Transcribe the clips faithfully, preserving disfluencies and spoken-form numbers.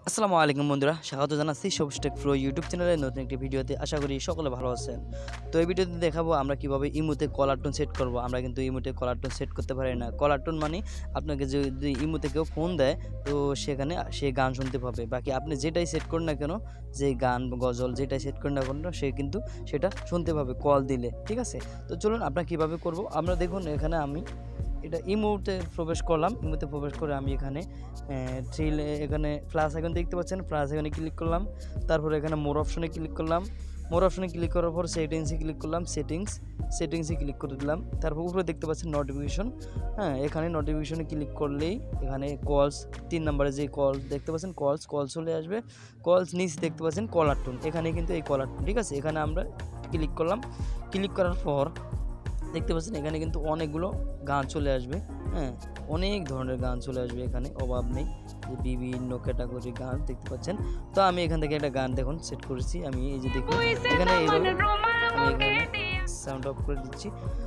আসসালামু আলাইকুম বন্ধুরা, স্বাগত জানাচ্ছি সবুজ টেক প্রো ইউটিউব চ্যানেলের নতুন একটি ভিডিওতে। আশা করি সকলে ভালো আছেন। তো এই ভিডিওতে দেখাবো আমরা কিভাবে ইমোতে কলার টোন সেট করব। আমরা কিন্তু ইমোতে কলার টোন সেট করতে পারি না। কলার টোন মানে আপনাকে যদি ইমোতে কেউ ফোন দেয় তো সেখানে সে গান শুনতে পাবে, বাকি আপনি যেটাই সেট করেন না কেন, যে গান গজল যেটাই সেট করেন না কেন সে কিন্তু সেটা শুনতে পাবে কল দিলে, ঠিক আছে। তো চলুন আমরা কিভাবে করব। আমরা দেখুন এখানে আমি এটা ইমোতে প্রবেশ করলাম। ইমোতে প্রবেশ করে আমি এখানে থ্রি এখানে প্লাস আইকন দেখতে পাচ্ছেন, প্লাস আইকনে ক্লিক করলাম। তারপর এখানে মোর অপশনে ক্লিক করলাম। মোর অপশনে ক্লিক করার পর সেটিংসে ক্লিক করলাম। সেটিংস সেটিংসে ক্লিক করে দিলাম। তারপর উপরে দেখতে পাচ্ছেন নোটিফিকেশন। হ্যাঁ, এখানে নোটিফিকেশনে ক্লিক করলেই এখানে কলস, তিন নম্বরে যে কল দেখতে পাচ্ছেন কলস কল চলে আসবে। কলস নিচে দেখতে পাচ্ছেন কলার টোন, এখানে কিন্তু এই কলার টোন, ঠিক আছে। এখানে আমরা ক্লিক করলাম। ক্লিক করার পর দেখতে পাচ্ছেন এখানে কিন্তু অনেকগুলো গান চলে আসবে। হ্যাঁ, অনেক ধরনের গান চলে আসবে, এখানে অভাব নেই, যে বিভিন্ন ক্যাটাগরির গান দেখতে পাচ্ছেন। তো আমি এখান থেকে একটা গান দেখুন সেট করেছি আমি, এই যে দেখুন এখানে এইভাবে আমি এখানে সাউন্ড অফ করে দিচ্ছি।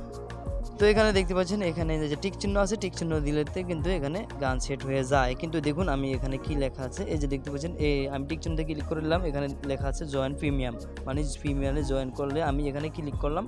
তো এখানে দেখতে পাচ্ছেন এখানে যে টিক চিহ্ন আছে, টিক চিহ্ন দিলেতে কিন্তু এখানে গান সেট হয়ে যায়। কিন্তু দেখুন আমি এখানে কি লেখা আছে, এই যে দেখতে পাচ্ছেন এই আমি টিক চিহ্নতে ক্লিক করে দিলাম। এখানে লেখা আছে জয়েন প্রিমিয়াম, মানে প্রিমিয়ামে জয়েন করলে আমি এখানে ক্লিক করলাম।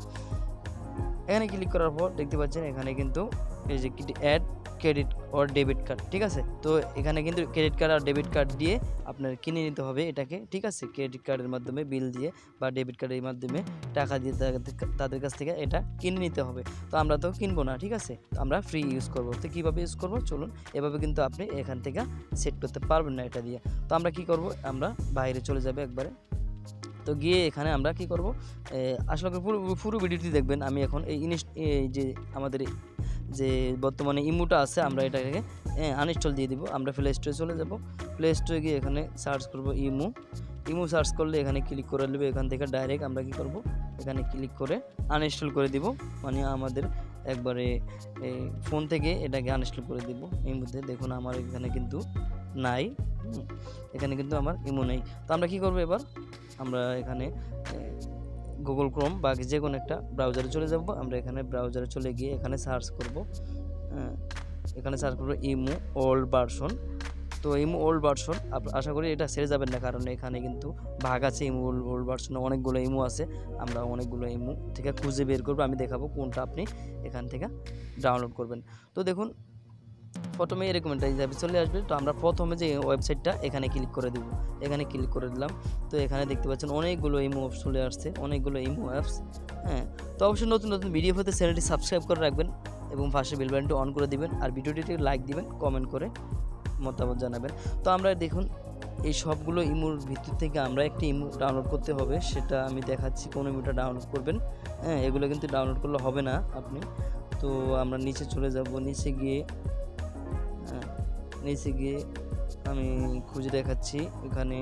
এখানে ক্লিক করার পর দেখতে পাচ্ছেন এখানে কিন্তু এই যে add credit or debit card, ঠিক আছে। তো এখানে কিন্তু ক্রেডিট কার্ড আর ডেবিট কার্ড দিয়ে আপনার কিনে নিতে হবে এটাকে, ঠিক আছে। ক্রেডিট কার্ডের মাধ্যমে বিল দিয়ে বা ডেবিট কার্ডের মাধ্যমে টাকা দিয়ে তাদের কাছ থেকে এটা কিনে নিতে হবে। তো আমরা তো কিনবো না, ঠিক আছে, আমরা ফ্রি ইউজ করবো। তো কীভাবে ইউজ করবো চলুন, এভাবে কিন্তু আপনি এখান থেকে সেট করতে পারবেন না এটা দিয়ে। তো আমরা কি করব, আমরা বাইরে চলে যাবে একবারে। তো গিয়ে এখানে আমরা কি করব, আসলে পুরো পুরো ভিডিওটি দেখবেন। আমি এখন এই এই যে আমাদের যে বর্তমানে ইমোটা আছে আমরা এটাকে আনইনস্টল দিয়ে দিব। আমরা প্লে স্টোরে চলে যাব। প্লে স্টোরে গিয়ে এখানে সার্চ করব ইমো। ইমো সার্চ করলে এখানে ক্লিক করে নেবে। এখান থেকে ডাইরেক্ট আমরা কি করব, এখানে ক্লিক করে আনইনস্টল করে দিব, মানে আমাদের একবারে ফোন থেকে এটাকে আনইনস্টল করে দিব। এই মধ্যে দেখুন আমার এখানে কিন্তু নাই, এখানে কিন্তু আমার ইমো নেই। তো আমরা কি করব, এবার আমরা এখানে গুগল ক্রোম বা যে কোনো একটা ব্রাউজারে চলে যাব। আমরা এখানে ব্রাউজারে চলে গিয়ে এখানে সার্চ করব, এখানে সার্চ করব ইমো ওল্ড ভার্সন। তো ইমো ওল্ড ভার্সন আশা করি এটা ছেড়ে যাবেন না, কারণ এখানে কিন্তু ভাগ আছে ইমো ওল্ড ভার্সনে, অনেকগুলো ইমো আছে। আমরা অনেকগুলো ইমো থেকে খুঁজে বের করবো, আমি দেখাবো কোনটা আপনি এখান থেকে ডাউনলোড করবেন। তো দেখুন প্রথমে এরকম একটা হিসাবে চলে আসবে। তো আমরা প্রথমে যে ওয়েবসাইটটা এখানে ক্লিক করে দিব, এখানে ক্লিক করে দিলাম। তো এখানে দেখতে পাচ্ছেন অনেকগুলো ইমো অ্যাপস চলে আসছে, অনেকগুলো ইমো অ্যাপস। হ্যাঁ, তো অবশ্যই নতুন নতুন ভিডিও হতে চ্যানেলটি সাবস্ক্রাইব করে রাখবেন এবং পাশে বেল বাটনটি অন করে দিবেন, আর ভিডিওটিতে লাইক দিবেন, কমেন্ট করে মতামত জানাবেন। তো আমরা দেখুন এই সবগুলো ইমোর ভিতর থেকে আমরা একটি ইমো ডাউনলোড করতে হবে, সেটা আমি দেখাচ্ছি কোন ইমোটা ডাউনলোড করবেন। হ্যাঁ, এগুলো কিন্তু ডাউনলোড করলে হবে না আপনি। তো আমরা নিচে চলে যাব, নিচে গিয়ে নিচে গিয়ে আমি খুঁজে দেখাচ্ছি। এখানে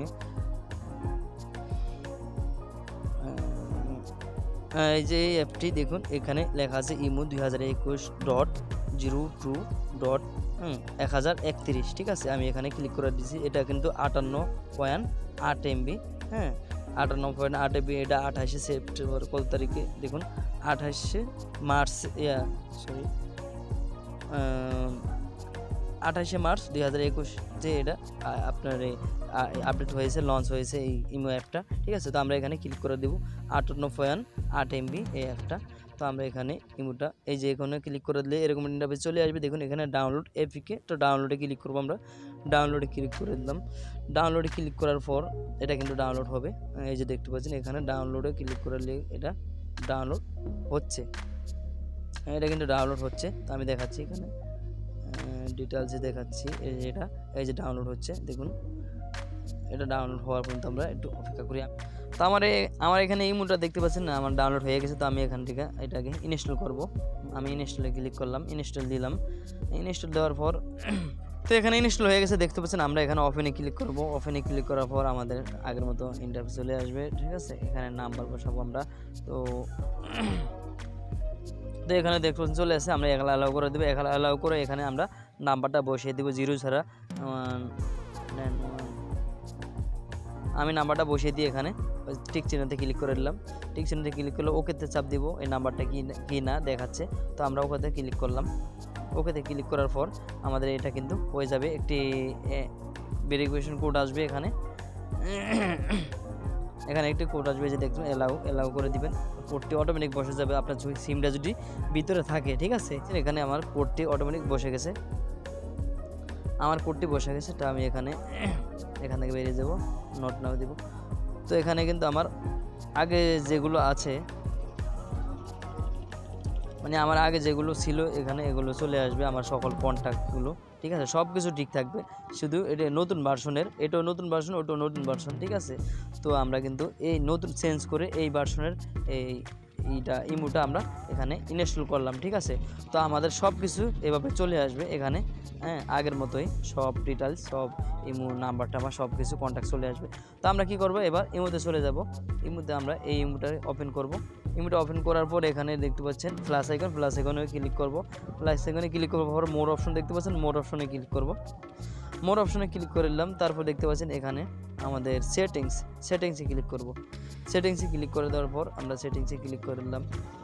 এই যে অ্যাপটি দেখুন এখানে লেখা আছে ইমো দুই হাজার একুশ ডট জিরো টু ডট এক হাজার একত্রিশ, ঠিক আছে। আমি এখানে ক্লিক করে দিচ্ছি। এটা কিন্তু আটান্ন পয়েন্ট আট এমবি। হ্যাঁ, আটান্ন পয়েন্ট আট এমবি। এটা আঠাশে সেপ্টেম্বর কত তারিখে দেখুন, আঠাশে মার্চ ইয়া সরি আঠাশে মার্চ দুই হাজার একুশ যে এটা আপনার আপডেট হয়েছে, লঞ্চ হয়েছে এই ইমো অ্যাপটা, ঠিক আছে। তো আমরা এখানে ক্লিক করে দেবো আটান্ন পয়েন্ট আট এমবি এই অ্যাপটা। তো আমরা এখানে ইমোটা এই যে এখানে ক্লিক করে দিলে এরকম ইন্টারফেস চলে আসবে। দেখুন এখানে ডাউনলোড এপিকে, তো ডাউনলোডে ক্লিক করবো আমরা। ডাউনলোডে ক্লিক করে দিলাম। ডাউনলোডে ক্লিক করার পর এটা কিন্তু ডাউনলোড হবে। এই যে দেখতে পাচ্ছেন এখানে ডাউনলোডে ক্লিক করলে এটা ডাউনলোড হচ্ছে, এটা কিন্তু ডাউনলোড হচ্ছে। তো আমি দেখাচ্ছি এখানে ডিটেলসে দেখাচ্ছি, এই যে এটা এই যে ডাউনলোড হচ্ছে। দেখুন এটা ডাউনলোড হওয়ার পর্যন্ত আমরা একটু অপেক্ষা করি। তো আমার আমার এখানে এই ইমোটা দেখতে পাচ্ছেন না, আমার ডাউনলোড হয়ে গেছে। তো আমি এখান থেকে এটাকে ইনস্টল করব। আমি ইনস্টলে ক্লিক করলাম, ইনস্টল দিলাম। ইনস্টল দেওয়ার পর তো এখানে ইনস্টল হয়ে গেছে দেখতে পাচ্ছেন। আমরা এখানে ওপেনে ক্লিক করব। ওপেনে ক্লিক করার পর আমাদের আগের মতো ইন্টারফেস চলে আসবে, ঠিক আছে। এখানে নাম্বার বসাবো আমরা। তো তো এখানে দেখুন চলে আসে, আমরা এখানে অ্যালাউ করে দেবো। এখানে অ্যালাউ করে এখানে আমরা নাম্বারটা বসিয়ে দেবো জিরো ছাড়া। আমি নাম্বারটা বসিয়ে দিয়ে এখানে টিক চিহ্নতে ক্লিক করে দিলাম। টিক চিহ্নতে ক্লিক করলে ওকেতে চাপ দিব, এই নাম্বারটা কি কি না দেখাচ্ছে। তো আমরা ওকেতে ক্লিক করলাম। ওকেতে ক্লিক করার পর আমাদের এটা কিন্তু হয়ে যাবে একটি ভেরিফিকেশন কোড আসবে এখানে এখানে একটি কোড আসবে যে দেখুন এলাউ এলাউ করে দিবেন কোডটি অটোমেটিক বসে যাবে আপনার সিমটা যদি ভিতরে থাকে ঠিক আছে এখানে আমার কোডটি অটোমেটিক বসে গেছে আমার কোডটি বসে গেছে তো আমি এখানে এখান থেকে বেরিয়ে যাব নোট নাও দিব তো এখানে কিন্তু আমার আগে যেগুলো আছে মানে আমার আগে যেগুলো ছিল এখানে এগুলো চলে আসবে আমার সকল কন্ট্যাক্টগুলো ঠিক আছে সব কিছু ঠিক থাকবে শুধু এটা নতুন ভার্সনের এটাও নতুন ভার্সন ওটাও নতুন ভার্সন ঠিক আছে তো আমরা কিন্তু এই নতুন চেঞ্জ করে এই ভার্সনের এই এইটা ইমোটা আমরা এখানে ইনস্টল করলাম ঠিক আছে তো আমাদের সব কিছু এভাবে চলে আসবে এখানে হ্যাঁ আগের মতোই সব ডিটেলস সব ইমো নাম্বার টাম্বার সব কিছু কন্ট্যাক্ট চলে আসবে তো আমরা কি করব এবার ইমোতে চলে যাব ইমোতে আমরা এই ইমোটা ওপেন করব ইমোটা ওপেন করার পর এখানে দেখতে পাচ্ছেন প্লাস আইকন প্লাস আইকনে ক্লিক করব প্লাস আইকনে ক্লিক করার পর মোর অপশন দেখতে পাচ্ছেন মোর অপশনে ক্লিক করব মোর অপশনে ক্লিক করে দিলাম তারপর দেখতে পাচ্ছেন এখানে আমাদের সেটিংস সেটিংসে ক্লিক করব সেটিংসে ক্লিক করে দেওয়ার পর আমরা সেটিংসে ক্লিক করে দিলাম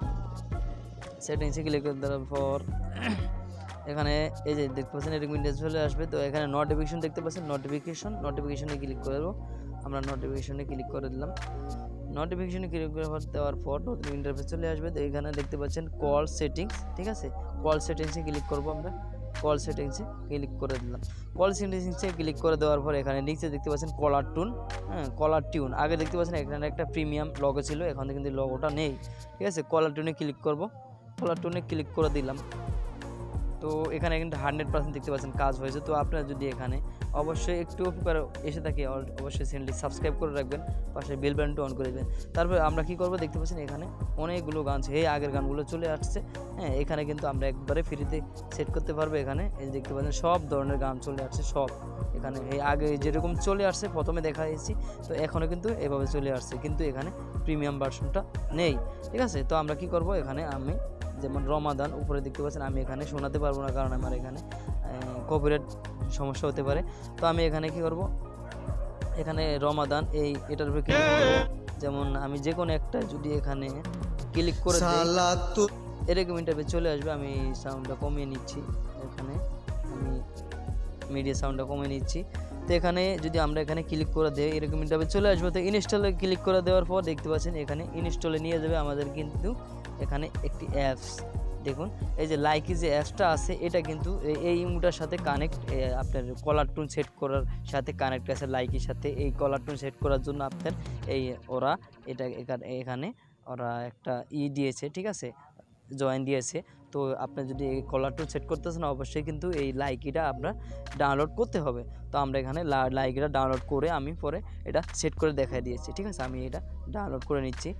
সেটিংসে ক্লিক করে দেওয়ার পর এখানে এই যে দেখতে পাচ্ছেন এরকম ইন্টারফেস চলে আসবে তো এখানে নোটিফিকেশন দেখতে পাচ্ছেন নোটিফিকেশন নোটিফিকেশনে ক্লিক করব আমরা নোটিফিকেশনে ক্লিক করে দিলাম নোটিফিকেশনে ক্লিক করে দেওয়ার পর নতুন ইন্টারফেস চলে আসবে তো এখানে দেখতে পাচ্ছেন কল সেটিংস ঠিক আছে কল সেটিংসে ক্লিক করব আমরা কল সেটিংসে ক্লিক করে দিলাম কল সেটিংসে ক্লিক করে দেওয়ার পর এখানে নিচে দেখতে পাচ্ছেন কলার টুন হ্যাঁ কলার টিউন আগে দেখতে পাচ্ছেন এখানে একটা প্রিমিয়াম লগো ছিল এখন কিন্তু লগোটা নেই ঠিক আছে কলার টিউনে ক্লিক করব কলার টুনে ক্লিক করে দিলাম তো এখানে কিন্তু হান্ড্রেড পার্সেন্ট দেখতে পাচ্ছেন কাজ হয়েছে তো আপনারা যদি এখানে অবশ্যই একটু উপকার এসে থাকে অবশ্যই চ্যানেলটি সাবস্ক্রাইব করে রাখবেন পাশে বেল বাটনটা অন করে দেবেন তারপরে আমরা কি করব দেখতে পাচ্ছেন এখানে অনেকগুলো গান আছে এই আগের গানগুলো চলে আসছে হ্যাঁ এখানে কিন্তু আমরা একবারে ফ্রিতে সেট করতে পারবো এখানে এই দেখতে পাচ্ছেন সব ধরনের গান চলে আসছে সব এখানে এই আগে যেরকম চলে আসছে প্রথমে দেখা দিয়েছি তো এখনও কিন্তু এভাবে চলে আসছে কিন্তু এখানে প্রিমিয়াম ভার্সনটা নেই ঠিক আছে তো আমরা কি করব এখানে আমি যেমন রমাদান উপরে দেখতে পাচ্ছেন আমি এখানে শোনাতে পারবো না কারণ আমার এখানে কপিরাইট সমস্যা হতে পারে তো আমি এখানে কি করব এখানে রমাদান এই এটার উপরে ক্লিক করব যেমন আমি যে কোনো একটা যদি এখানে ক্লিক করে দিই এরকম ইন্টারফেস চলে আসবে আমি সাউন্ডটা কমিয়ে নিচ্ছি এখানে আমি মিডিয়া সাউন্ডটা কমিয়ে নিচ্ছি তো এখানে যদি আমরা এখানে ক্লিক করে দেই এরকম ইন্টারফেস চলে আসবে তো ইনস্টলে ক্লিক করে দেওয়ার পর দেখতে পাচ্ছেন এখানে ইনস্টলে নিয়ে যাবে আমাদের কিন্তু এখানে একটি অ্যাপস দেখুন এই যে লাইকি যে অ্যাপসটা আছে এটা কিন্তু এই ইমোটার সাথে কানেক্ট আপনার কলার টুন সেট করার সাথে কানেক্ট আছে লাইকির সাথে এই কলার টুন সেট করার জন্য আপনার এই ওরা এটা এখানে ওরা একটা ই দিয়েছে ঠিক আছে জয়েন দিয়েছে তো আপনি যদি এই কলার টুন সেট করতেছেন অবশ্যই কিন্তু এই লাইকিটা আপনার ডাউনলোড করতে হবে তো আমরা এখানে লাইকিটা ডাউনলোড করে আমি পরে এটা সেট করে দেখাই দিয়েছি ঠিক আছে আমি এটা ডাউনলোড করে নিচ্ছি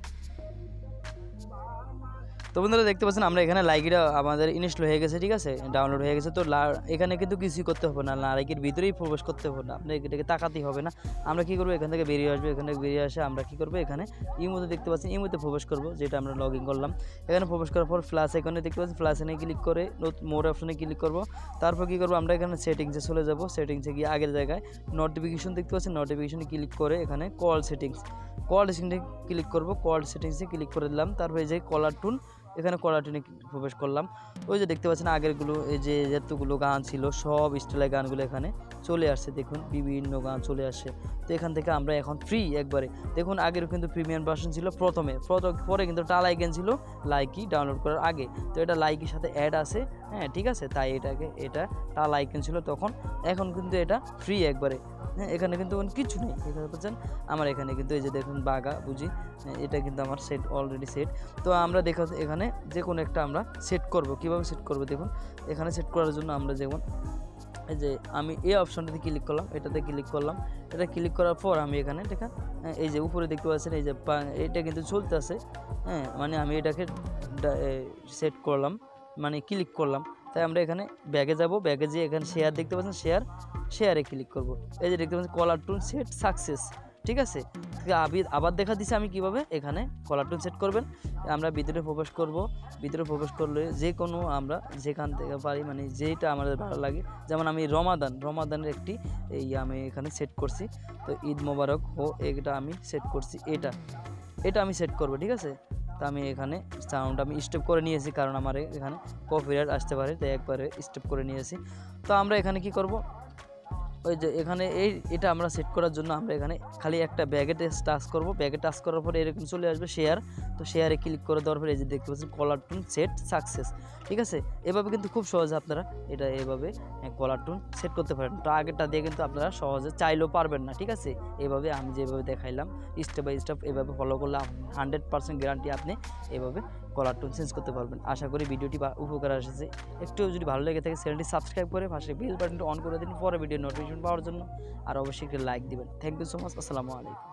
তো বন্ধুরা দেখতে পাচ্ছেন আমরা এখানে লাইকিটা আমাদের ইনস্টল হয়ে গেছে ঠিক আছে ডাউনলোড হয়ে গেছে তো এখানে কিন্তু কিছুই করতে হবে না লাইকির ভিতরেই প্রবেশ করতে হবে না আপনি এটাকে তাকাতেই হবে না আমরা কি করবো এখান থেকে বেরিয়ে আসবো এখান থেকে বেরিয়ে আসে আমরা কি করবো এখানে ইমোতে দেখতে পাচ্ছি ইমোতে প্রবেশ করবো যেটা আমরা লগ ইন করলাম এখানে প্রবেশ করার পর ফ্ল্যাশ এখানে দেখতে পাচ্ছি ফ্ল্যাশ এনে ক্লিক করে মোর অপশনে ক্লিক করবো তারপর কি করবো আমরা এখানে সেটিংসে চলে যাবো সেটিংসে গিয়ে আগের জায়গায় নোটিফিকেশন দেখতে পাচ্ছি নোটিফিকেশনে ক্লিক করে এখানে কল সেটিংস কল সেটিংসে ক্লিক করবো কল সেটিংসে ক্লিক করে দিলাম তারপরে যে কলার টুন এখানে কলার টুনে প্রবেশ করলাম ওই যে দেখতে পাচ্ছেন আগেরগুলো এই যে যতগুলো গান ছিল সব স্টাইলের গানগুলো এখানে চলে আসছে দেখুন বিভিন্ন গান চলে আসে তো এখান থেকে আমরা এখন ফ্রি একবারে দেখুন আগের কিন্তু প্রিমিয়াম ভার্সন ছিল প্রথমে পরে কিন্তু টাল আইকন ছিল লাইকি ডাউনলোড করার আগে তো এটা লাইকির সাথে অ্যাড আছে হ্যাঁ ঠিক আছে তাই এটাকে এটা টাল আইকন ছিল তখন এখন কিন্তু এটা ফ্রি একবারে হ্যাঁ এখানে কিন্তু কিছু নেই এখানে বলছেন আমার এখানে কিন্তু এই যে দেখুন বাগা বুঝি এটা কিন্তু আমার সেট অলরেডি সেট তো আমরা দেখা এখানে যে কোনো একটা আমরা সেট করব কিভাবে সেট করব দেখুন এখানে সেট করার জন্য আমরা যেমন এই যে আমি এই অপশনটাতে ক্লিক করলাম এটাতে ক্লিক করলাম এটা ক্লিক করার পর আমি এখানে দেখা এই যে উপরে দেখতে পাচ্ছেন এই যে এটা কিন্তু চলতেছে হ্যাঁ মানে আমি এটাকে সেট করলাম মানে ক্লিক করলাম তাই আমরা এখানে ব্যাগে যাব ব্যাগে যেয়ে এখানে শেয়ার দেখতে পাচ্ছেন শেয়ার শেয়ারে ক্লিক করব এই যে দেখতে পাচ্ছেন কলার টুন সেট সাকসেস ঠিক আছে আবার দেখা দিচ্ছে আমি কিভাবে এখানে কলার টুন সেট করবেন আমরা ভিতরে প্রবেশ করব ভিতরে প্রবেশ করলে যে কোনো আমরা যেখান থেকে পারি মানে যেটা আমাদের ভালো লাগে যেমন আমি রমাদান রমাদানের একটি এই আমি এখানে সেট করছি তো ঈদ মোবারক হো এটা আমি সেট করছি এটা এটা আমি সেট করব ঠিক আছে তো আমি এখানে সাউন্ড আমি স্টেপ করে নিয়েছি কারণ আমার এখানে কপিরাইট আসতে পারে তাই একবারে স্টেপ করে নিয়েছি তো আমরা এখানে কি করব ওই যে এখানে এই এটা আমরা সেট করার জন্য আমরা এখানে খালি একটা ব্যাগে টাচ করব, ব্যাগে টাচ করার পরে এরকম চলে আসবে শেয়ার। তো শেয়ারে ক্লিক করে দেওয়ার পরে এই যে দেখতে পাচ্ছেন কলার টোন সেট সাকসেস। ঠিক আছে, এভাবে কিন্তু খুব সহজে আপনারা এটা এভাবে কলার টোন সেট করতে পারেন। তো আগেরটা দিয়ে কিন্তু আপনারা সহজে চাইলেও পারবেন না। ঠিক আছে, এভাবে আমি যেভাবে দেখাইলাম স্টেপ বাই স্টেপ এভাবে ফলো করলে হান্ড্রেড পার্সেন্ট গ্যারান্টি আপনি এভাবে কলার টোন চেঞ্জ করতে পারবেন। আশা করি ভিডিওটি উপকার এসেছে। একটু যদি ভালো লেগে থাকে চ্যানেলটি সাবস্ক্রাইব করে পাশে বেল বাটনটি অন করে দিন পরে ভিডিও নোটিফিকেশন পাওয়ার জন্য। আর অবশ্যই একটা লাইক দিবেন। Thank you so much. আসসালামু আলাইকুম।